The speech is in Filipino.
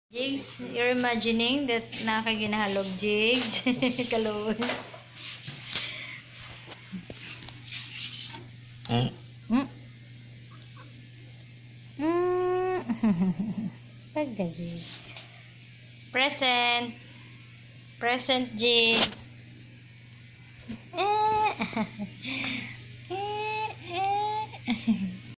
Jigs, you're imagining that nakaginahalog jigs. Kalawin. Pagka jigs. Present. Present jigs.